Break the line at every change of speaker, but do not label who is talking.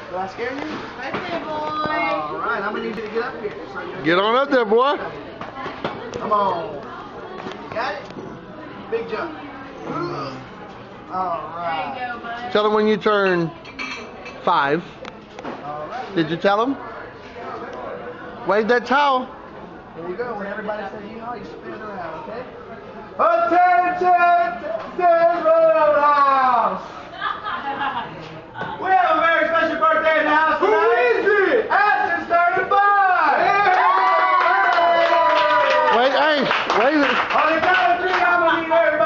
Did I scare you?
Birthday boy.
All right, I'm gonna need you to get up here. So
Get on up there, boy.
come on. You got it? Big jump. All right.
There you go, bud.
Tell him when you turn 5.
All right.
Did you tell him? Wave that towel.
Here you go. When everybody says you know, you spin it around, okay? Attention, Texas Roadhouse! We have a very special birthday in the house tonight. Who is it? Ashton's 35!
Wait, hey, wave it.
On the count of 3, I'm gonna need everybody